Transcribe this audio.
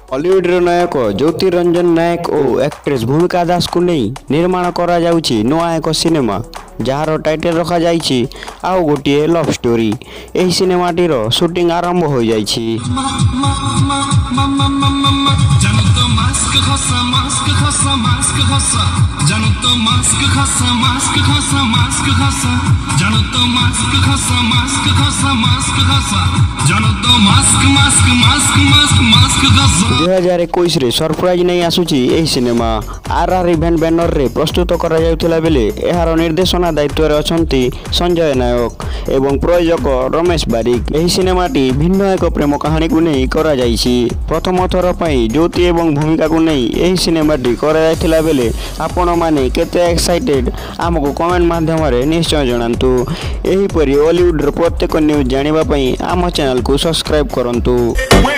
Hollywood नायक ज्योतिरंजन नायक और actress भूमिका दास को नहीं निर्माण करा जाउची नया एक सिनेमा जार टाइटल रखा जाइछि आउ गोटे लव स्टोरी। एही सिनेमाटीर शूटिंग आरंभ हो जाइछि। हजार 21 सरप्राइज नहीं आसुची एही सिनेमा आरआर इवेंट बैनर रे प्रस्तुत करा जाउथिला बेले एहार निर्देशना दायित्व रे अछंती संजय नायक एवं प्रयोजक रमेश बारिक। एही सिनेमाटी भिन्न एक प्रेम कहानी को नहीं करा जाइछि। प्रथम थर पई ज्योति एवं भूमिका को नहीं एही सिनेमाटी करा जाइथिला बेले आपण माने केते एक्साइटेड हमको कमेंट माध्यम रे निश्चय जणांतु। एही परि हॉलीवुड रो प्रत्येक न्यूज जानिबा पई आम चैनल को सब्सक्राइब करंतु।